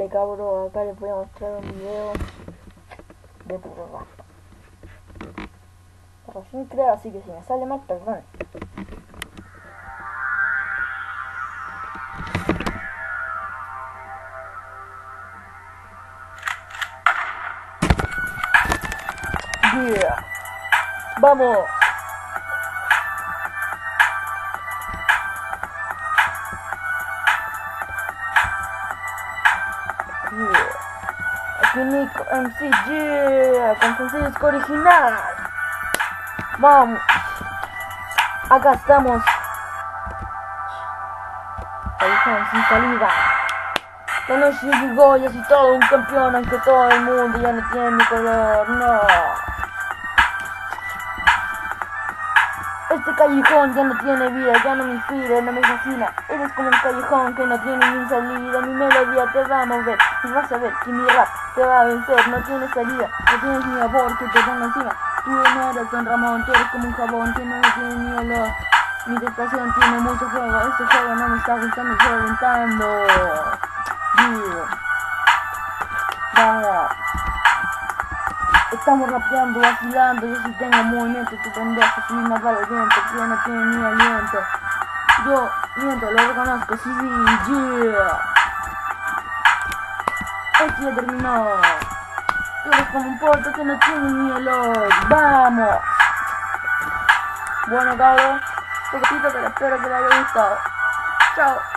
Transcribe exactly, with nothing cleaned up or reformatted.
Vale, cabrón, acá les voy a mostrar un video de puro rap. Recién creo, así que si me sale mal, perdón. Yeah. Vamos. Yeah. Aquí Nico M C, yeah, con Francisco original. Vamos. Acá estamos. Callejón sin salida. La noche llegó, ya soy todo un campeón, aunque todo el mundo ya no tiene mi color, no. Este callejón ya no tiene vida, ya no me inspira, no me fascina. Eres como un callejón que no tiene ni salida. Mi melodía te va a mover y vas a ver que mi rap te va a vencer. No tienes salida, no tienes ni amor que te ponga encima. Tú no eres Don Ramón, tú eres como un jabón que no tiene ni olor. Mi estación tiene mucho fuego, este juego no me está gustando, estoy reventando. Yeah. Vamos. Estamos rapeando, vacilando, yo sí tengo movimiento, tu pendejo, soy más valiente, que no tiene ni aliento. Yo miento, lo reconozco, sí, sí, yeah. Esto ya terminó. Tú eres como un porto que no tiene ni olor. ¡Vamos! Bueno, cabrón, poquito, pero espero que les haya gustado. Chao.